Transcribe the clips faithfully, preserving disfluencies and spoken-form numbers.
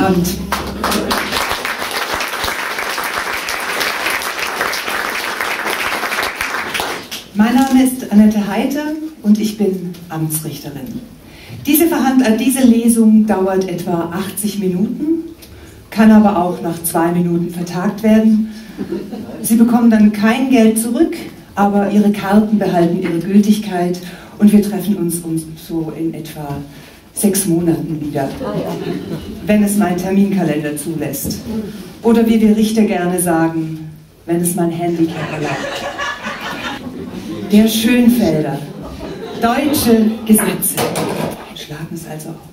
Abend. Mein Name ist Annette Heite und ich bin Amtsrichterin. Diese, Verhand äh, diese Lesung dauert etwa achtzig Minuten, kann aber auch nach zwei Minuten vertagt werden. Sie bekommen dann kein Geld zurück, aber Ihre Karten behalten ihre Gültigkeit und wir treffen uns um so in etwa sechs Monaten wieder, wenn es mein Terminkalender zulässt. Oder wie wir Richter gerne sagen, wenn es mein Handicap erlaubt. Der Schönfelder. Deutsche Gesetze. Schlagen es also auf.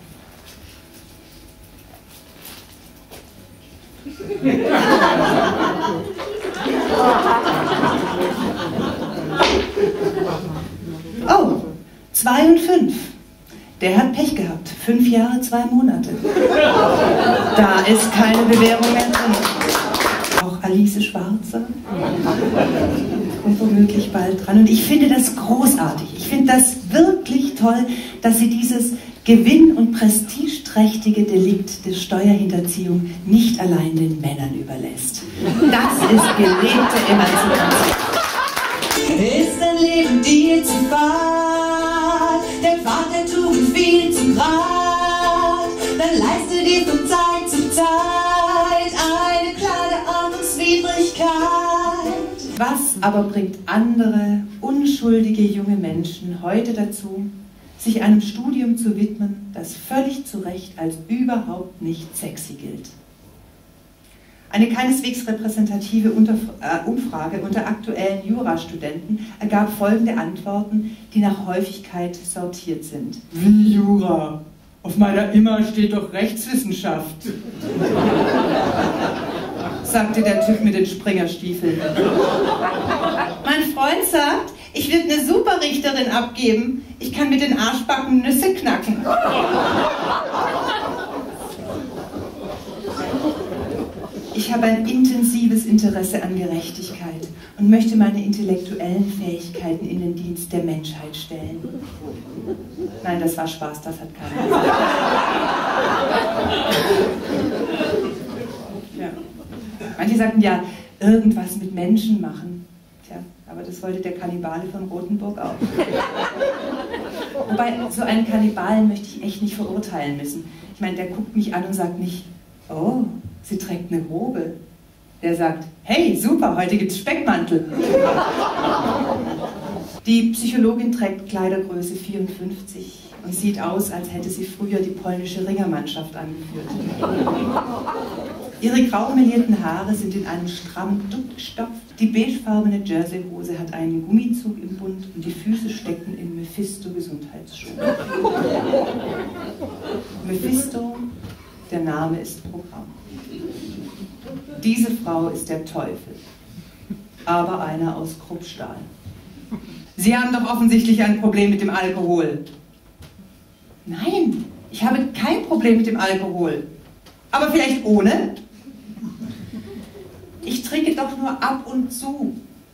Oh, zwei und fünf. Der hat Pech gehabt. Fünf Jahre, zwei Monate. Da ist keine Bewährung mehr drin. Auch Alice Schwarzer kommt womöglich bald dran. Und ich finde das großartig. Ich finde das wirklich toll, dass sie dieses gewinn- und prestigeträchtige Delikt der Steuerhinterziehung nicht allein den Männern überlässt. Das ist gelebte Emanzipation. Ist dein Leben dir zu fad, der Pfad der Tugend viel zu grad, dann leiste dir von Zeit zu Zeit eine kleine Ordnungswidrigkeit. Was aber bringt andere, unschuldige junge Menschen heute dazu, sich einem Studium zu widmen, das völlig zu Recht als überhaupt nicht sexy gilt? Eine keineswegs repräsentative Umfrage unter aktuellen Jurastudenten ergab folgende Antworten, die nach Häufigkeit sortiert sind. Wie Jura? Auf meiner Imma steht doch Rechtswissenschaft, sagte der Typ mit den Springerstiefeln. Mein Freund sagt, ich würde eine Superrichterin abgeben. Ich kann mit den Arschbacken Nüsse knacken. Ich habe ein intensives Interesse an Gerechtigkeit und möchte meine intellektuellen Fähigkeiten in den Dienst der Menschheit stellen. Nein, das war Spaß, das hat keiner gesagt. Ja. Manche sagten ja, irgendwas mit Menschen machen. Tja, aber das wollte der Kannibale von Rothenburg auch. Wobei, so einen Kannibalen möchte ich echt nicht verurteilen müssen. Ich meine, der guckt mich an und sagt nicht, oh, sie trägt eine Robe. Der sagt, hey, super, heute gibt's Speckmantel. Die Psychologin trägt Kleidergröße vierundfünfzig und sieht aus, als hätte sie früher die polnische Ringermannschaft angeführt. Ihre grau melierten Haare sind in einen strammen Dutt gestopft. Die beigefarbene Jerseyhose hat einen Gummizug im Bund und die Füße stecken in Mephisto-Gesundheitsschuhen. Mephisto, der Name ist Programm. Diese Frau ist der Teufel, aber einer aus Kruppstahl. Sie haben doch offensichtlich ein Problem mit dem Alkohol. Nein, ich habe kein Problem mit dem Alkohol. Aber vielleicht ohne? Ich trinke doch nur ab und zu.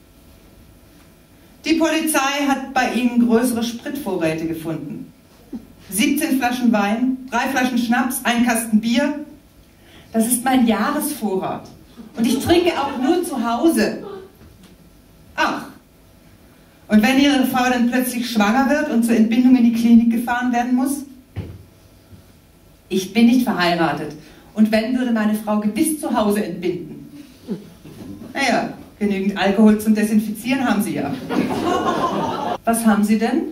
Die Polizei hat bei Ihnen größere Spritvorräte gefunden. siebzehn Flaschen Wein, drei Flaschen Schnaps, ein Kasten Bier. Das ist mein Jahresvorrat. Und ich trinke auch nur zu Hause. Ach. Und wenn Ihre Frau dann plötzlich schwanger wird und zur Entbindung in die Klinik gefahren werden muss? Ich bin nicht verheiratet. Und wenn, würde meine Frau gewiss zu Hause entbinden. Naja, genügend Alkohol zum Desinfizieren haben Sie ja. Was haben Sie denn?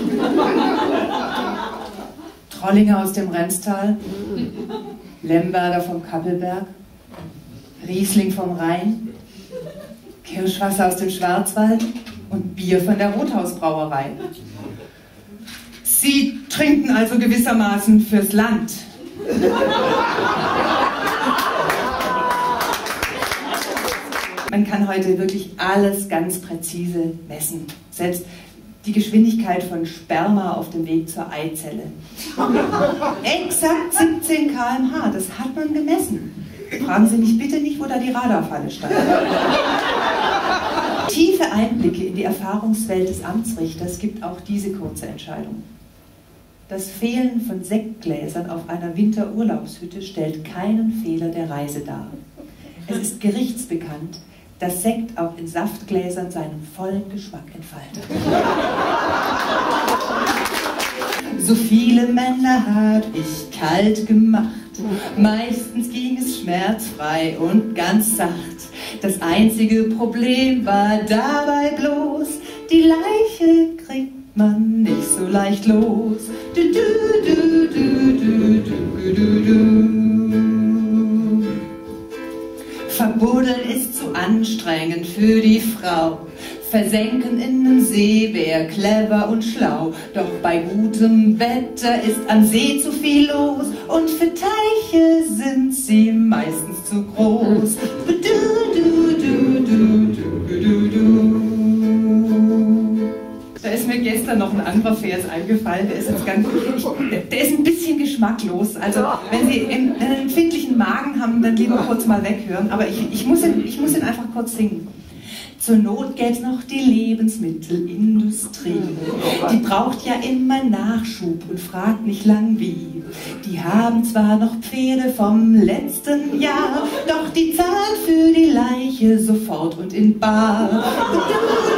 Trollinger aus dem Remstal, Lemberger vom Kappelberg, Riesling vom Rhein, Kirschwasser aus dem Schwarzwald und Bier von der Rothausbrauerei. Sie trinken also gewissermaßen fürs Land. Man kann heute wirklich alles ganz präzise messen. Selbst die Geschwindigkeit von Sperma auf dem Weg zur Eizelle. Exakt siebzehn Kilometer pro Stunde, das hat man gemessen. Fragen Sie mich bitte nicht, wo da die Radarfalle stand. Tiefe Einblicke in die Erfahrungswelt des Amtsrichters gibt auch diese kurze Entscheidung. Das Fehlen von Sektgläsern auf einer Winterurlaubshütte stellt keinen Fehler der Reise dar. Es ist gerichtsbekannt, dass Sekt auch in Saftgläsern seinen vollen Geschmack entfaltet. So viele Männer hab ich kalt gemacht, meistens ging es schmerzfrei und ganz sacht. Das einzige Problem war dabei bloß, die Leiche kriegt man nicht so leicht los. Du, du, du, du, du, du, du, du. Verbuddeln ist zu anstrengend für die Frau. Versenken in den See wär clever und schlau. Doch bei gutem Wetter ist am See zu viel los. Und für Teiche sind sie meistens zu groß. Du, du, du, du, du, du, du, du. Da ist mir gestern noch ein anderer Vers eingefallen, der ist, jetzt ganz, ich, der ist ein bisschen geschmacklos. Also wenn Sie einen empfindlichen Magen haben, dann lieber kurz mal weghören. Aber ich, ich, muss, ihn, ich muss ihn einfach kurz singen. Zur Not gäbe es noch die Lebensmittelindustrie. Die braucht ja immer Nachschub und fragt nicht lang wie. Die haben zwar noch Pferde vom letzten Jahr, doch die zahlen für die Leiche sofort und in bar.